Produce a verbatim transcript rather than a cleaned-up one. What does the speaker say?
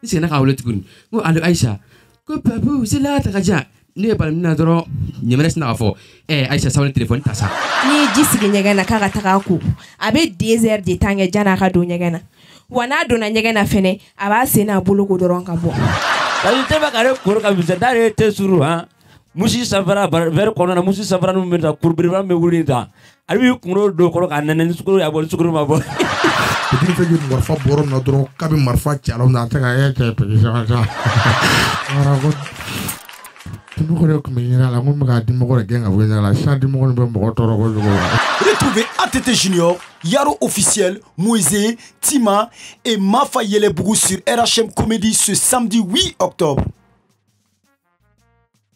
c'est na kawle tukun ngo allo Aïcha ko babu c'est là ta kaja ne ba mina doro nyemres na fo eh Aïcha sa wala téléphone ta sa ni jisigi nyegana kaka taka ku abe deux heures de temps jana ka do nyegana wana do na nyegana fene aba sena bolo ko doron ka bo Tadi teba kare kuro ka bisa dare te suru ha musi safara ver kono na musi safara no meta kurbira me wurida abi kuro do ko ka nanen sukuru ya bol sukuru ma bo Petit fait du marfa borom na doro kabi marfa chalo na ta ga te pe sa sa ara go tumo ko ko mi na la ngum ga dimo ko genga bo na la sa dimo ko be mo toro ko go Retrouvez A T T Junior, Yaro officiel, Moïse, Tima et Mafa Yelebougou sur R H M Comedy ce samedi huit octobre.